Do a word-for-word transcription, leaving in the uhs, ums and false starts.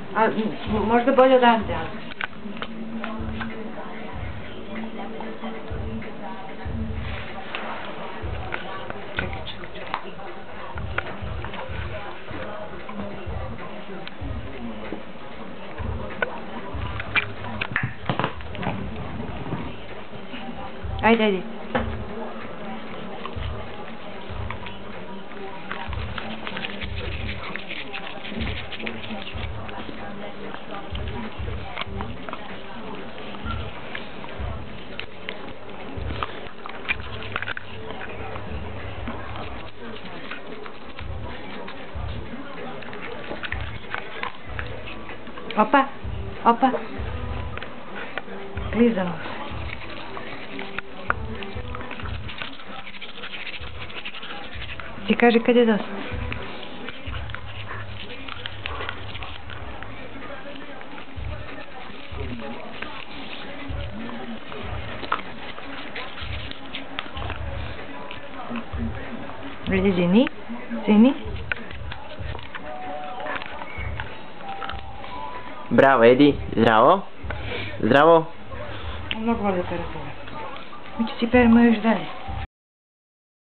A možda bolje odavde, ali... Ajde, ajde. Opa, opa. Klizamo. Ti kaži kad je dosta. Vidi, Zini, Zini. Bravo, Edi, zdravo. Zdravo. Mnogo bolje pere. Mi ću si peremo još dalje.